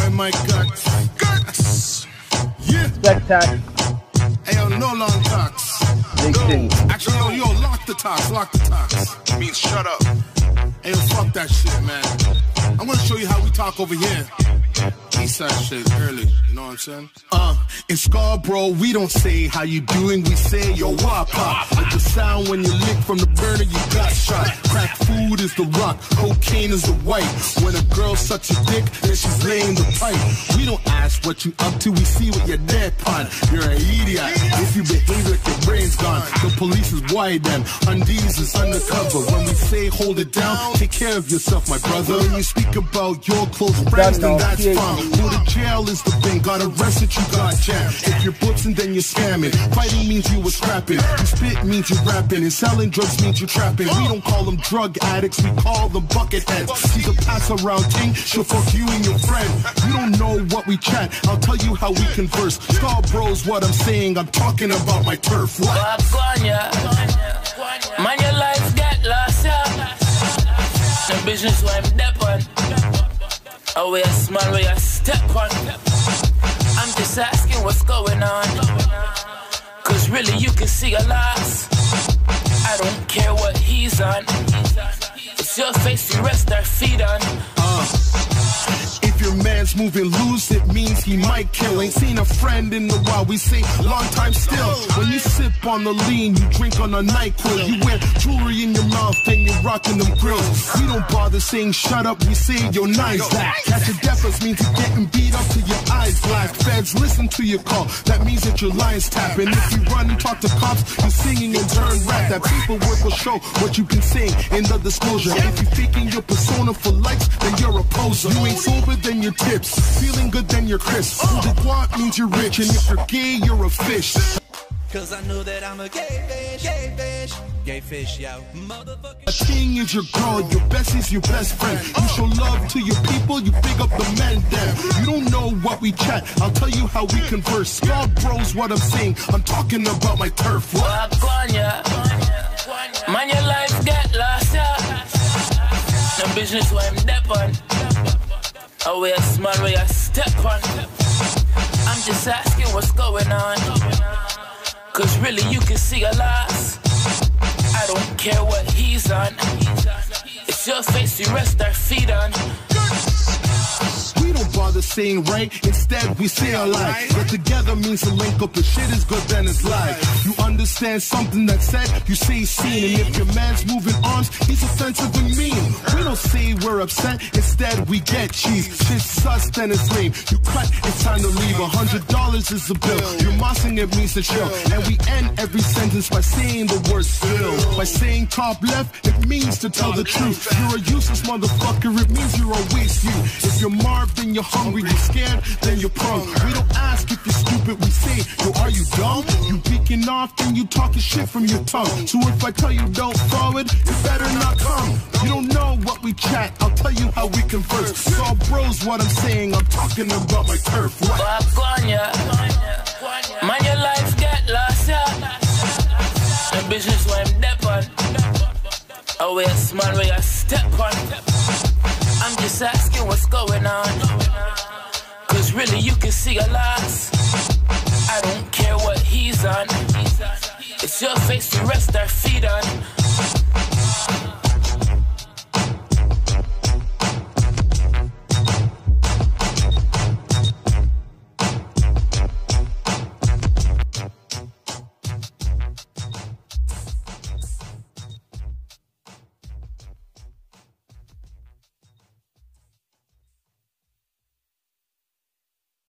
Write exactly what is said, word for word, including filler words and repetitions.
my Gutz. Gutz! Yeah! Spectac. Hey, yo, no long talks. Big No. city. Actually, yo, yo, lock the talks, lock the talks. Means shut up. Hey, yo, fuck that shit, man. I'm gonna show you how we talk over here. Eastside shit, early, you know what I'm saying? Uh, in Scarborough, we don't say how you doing, we say yo wapa. Like the sound when you lick from the burner, you got shot. Crack food is the rock, cocaine is the white. When a girl sucks your dick, then she's laying the pipe. We don't ask what you up to, we see what you're dead on. You're an idiot if you behave like your brain's gone. The police is wide then, undies is undercover. When we say hold it down, take care of yourself, my brother. When you speak about your close friends, then that's fine. Go to jail is the thing, got arrested, you got jammed. If you're blitzing, then you're scamming. Fighting means you was scrapping. You spit means you're rapping. And selling drugs means you're trapping. We don't call them drug addicts, we call them bucket heads. She's a pass around ting, she'll fuck you and your friend. You don't know what we chat, I'll tell you how we converse. Scarborough's what I'm saying, I'm talking about my turf. What? Man, your life get lost, yeah. The business where I'm deep on. Oh, we are small, we are step on. I'm just asking what's going on. Cause really you can see a loss. I don't care what he's on. It's your face we rest our feet on. Uh. If your man's moving loose, it means he might kill. Ain't seen a friend in a while, we say long time still. When you sip on the lean, you drink on a NyQuil. You wear jewelry in your mouth and you're rocking them grills. We don't bother saying shut up, we say your nice back. Catch a deafers means you're getting beat up till your eyes black. Feds listen to your call, that means that your line's tapping. If you run and talk to cops, you're singing and turn rap. That paperwork will show what you can sing in the disclosure. If you're faking your persona for likes, then you're a poser. You ain't sober, then you're tips. Feeling good, then you're crisp. Who the guap means you're rich, and if you're gay, you're a fish. Cause I know that I'm a gay fish, gay fish, gay fish, yo. Motherfucker. A king is your girl, your bestie's your best friend. You show love to your people, you big up the men then. You don't know what we chat, I'll tell you how we converse. Scarborough's what I'm saying, I'm talking about my turf. What? Man, your life get lost, yeah. The business where I'm deep on. Oh, we are small, we are step on. I'm just asking what's going on. Cause really you can see a loss. I don't care what he's on. It's your face we rest our feet on. We don't bother saying right, instead we say alike. Get together means to link up, if shit is good then it's live. You understand something that's said, you say seen. And if your man's moving arms, he's offensive and mean. We don't say we're upset, instead we get cheese. Shit's sus then it's lame, you cut, it's time to leave. A hundred dollars is the bill, you're mossing it means to chill. And we end every sentence by saying the word still. By saying top left, it means to tell the truth. You're a useless motherfucker, it means you're a waste you. If you're Marv, then you're hungry, you're scared, then you're prone. We don't ask if you're stupid, we say, yo, are you dumb? You beaking off, then you talking shit from your tongue. So if I tell you don't forward, you better not come. You don't know what we chat, I'll tell you how we converse. Scarborough's what I'm saying, I'm talking about my turf. What? Man, your life get lost, yeah. The business where I'm deep on. Oh, we are small, we are step on. I'm just asking what's going on. Cause really you can see a loss. I don't care what he's on. It's your face we rest our feet on.